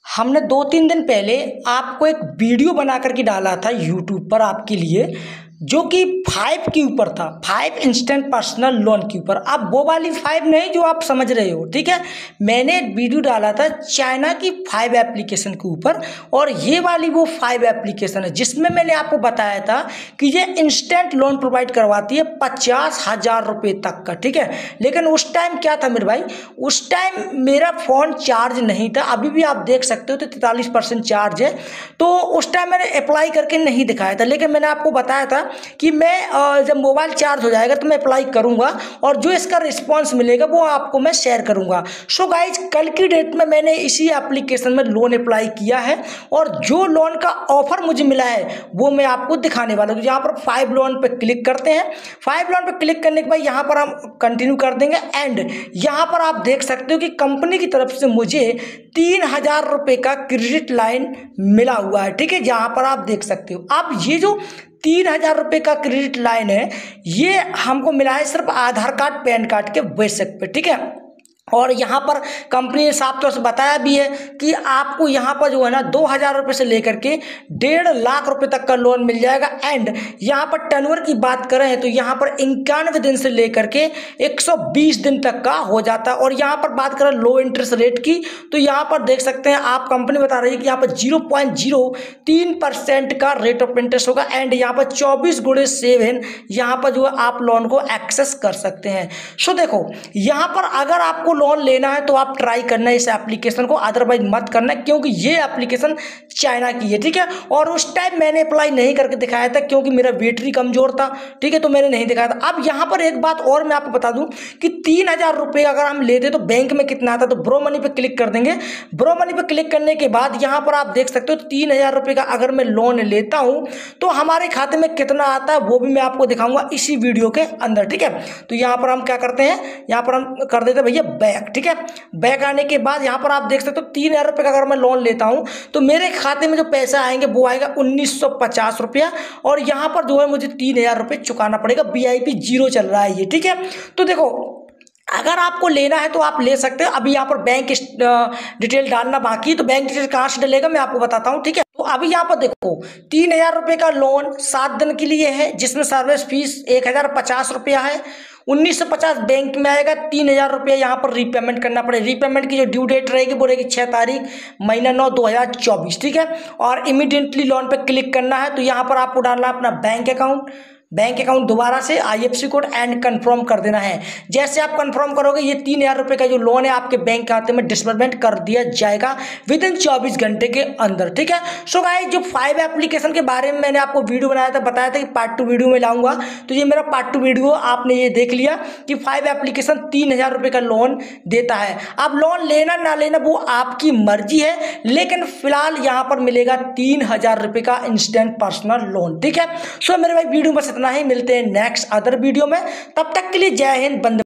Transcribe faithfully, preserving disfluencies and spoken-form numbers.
हमने दो तीन दिन पहले आपको एक वीडियो बना करके डाला था यूट्यूब पर आपके लिए, जो कि फाइव के ऊपर था, फाइव इंस्टेंट पर्सनल लोन के ऊपर। अब वो वाली फाइव नहीं जो आप समझ रहे हो, ठीक है। मैंने वीडियो डाला था चाइना की फाइव एप्लीकेशन के ऊपर, और ये वाली वो फाइव एप्लीकेशन है जिसमें मैंने आपको बताया था कि ये इंस्टेंट लोन प्रोवाइड करवाती है पचास हजार रुपये तक का, ठीक है। लेकिन उस टाइम क्या था मेरे भाई, उस टाइम मेरा फ़ोन चार्ज नहीं था। अभी भी आप देख सकते हो तो तैंतालीस परसेंट चार्ज है। तो उस टाइम मैंने अप्लाई करके नहीं दिखाया था, लेकिन मैंने आपको बताया था कि मैं जब मोबाइल चार्ज हो जाएगा तो मैं अप्लाई करूंगा, और जो इसका रिस्पांस मिलेगा वो आपको मैं शेयर करूंगा। सो गाइज, कल की डेट में मैंने इसी एप्लीकेशन में लोन अप्लाई किया है, और जो लोन का ऑफर मुझे मिला है वो मैं आपको दिखाने वाला हूँ। तो यहाँ पर फाइव लोन पे क्लिक करते हैं। फाइव लोन पे क्लिक करने के बाद यहाँ पर हम कंटिन्यू कर देंगे, एंड यहाँ पर आप देख सकते हो कि कंपनी की तरफ से मुझे तीन हजार रुपये का क्रेडिट लाइन मिला हुआ है, ठीक है। जहाँ पर आप देख सकते हो, अब ये जो तीन हजार रुपये का क्रेडिट लाइन है ये हमको मिला है सिर्फ आधार कार्ड पैन कार्ड के बेसिक पे, ठीक है। और यहाँ पर कंपनी ने साफ तौर से बताया भी है कि आपको यहाँ पर जो है ना दो हजार रुपये से लेकर के डेढ़ लाख रुपए तक का लोन मिल जाएगा। एंड यहाँ पर टर्नओवर की बात करें तो यहाँ पर इक्यानवे दिन से लेकर के एक सौ बीस दिन तक का हो जाता है। और यहाँ पर बात करें लो इंटरेस्ट रेट की, तो यहाँ पर देख सकते हैं आप, कंपनी बता रही है कि यहाँ पर जीरो पॉइंट जीरो तीन परसेंट का रेट ऑफ इंटरेस्ट होगा। एंड यहाँ पर चौबीस गुणे सेवन यहाँ पर जो है आप लोन को एक्सेस कर सकते हैं। सो देखो, यहाँ पर अगर आपको लोन लेना है तो आप ट्राई करना है इस एप्लीकेशन को, अदरवाइज मत करना, क्योंकि ये एप्लीकेशन चाइना की है, ठीक है। और उस टाइम मैंने अप्लाई नहीं करके दिखाया था क्योंकि मेरा बैटरी कमजोर था, ठीक है, तो मैंने नहीं दिखाया था। अब यहाँ पर एक बात और मैं आपको बता दूं कि तीन हजार रुपये अगर हम लेते तो बैंक में कितना आता, तो ब्रो मनी पे क्लिक कर देंगे। ब्रो मनी पे क्लिक करने के बाद यहाँ पर आप देख सकते हो तीन हजार रुपये का अगर मैं लोन लेता हूँ तो हमारे खाते में कितना आता है वो भी मैं आपको दिखाऊंगा इसी वीडियो के अंदर, ठीक है। तो यहाँ पर हम क्या करते हैं, यहाँ पर हम कर देते हैं भैया बैक, ठीक है। बैक आने के बाद यहाँ पर आप देख सकते हो तीन हजार रुपये का अगर मैं लोन लेता हूँ तो मेरे खाते में जो पैसा आएंगे वो आएगा उन्नीस सौ पचास रुपया, और यहाँ पर जो है मुझे तीन हजार रुपये चुकाना पड़ेगा। वी आई पी जीरो चल रहा है ये, ठीक है। तो देखो, अगर आपको लेना है तो आप ले सकते हो। अभी यहाँ पर बैंक डिटेल डालना बाकी है, तो बैंक डिटेल कहाँ से डलेगा मैं आपको बताता हूँ, ठीक है। तो अभी यहाँ पर देखो, तीन हजार रुपये का लोन सात दिन के लिए है, जिसमें सर्विस फीस एक हजार पचास रुपया है। उन्नीस सौ पचास बैंक में आएगा, तीन हजार रुपया यहाँ पर रीपेमेंट करना पड़ेगा। रीपेमेंट की जो ड्यू डेट रहेगी वो रहेगी छः तारीख महीना नौ दो हजार चौबीस, ठीक है। और इमीडिएटली लोन पे क्लिक करना है, तो यहाँ पर आपको डालना है अपना बैंक अकाउंट, बैंक अकाउंट दोबारा से आईएफएससी कोड एंड कंफर्म कर देना है। जैसे आप कंफर्म करोगे ये तीन हजार रुपये का जो लोन है आपके बैंक खाते में डिस्बर्समेंट कर दिया जाएगा विद इन चौबीस घंटे के अंदर, ठीक है। सो गाइस, जो फाइव एप्लीकेशन के बारे में मैंने आपको वीडियो बनाया था, बताया था कि पार्ट टू वीडियो में लाऊंगा, तो ये मेरा पार्ट टू वीडियो आपने ये देख लिया कि फाइव एप्लीकेशन तीन हजार रुपये का लोन देता है। अब लोन लेना ना लेना वो आपकी मर्जी है, लेकिन फिलहाल यहाँ पर मिलेगा तीन हजार रुपये का इंस्टेंट पर्सनल लोन, ठीक है। सो मेरे भाई वीडियो बस इतना ही, मिलते हैं नेक्स्ट अदर वीडियो में। तब तक के लिए जय हिंद, बंदे।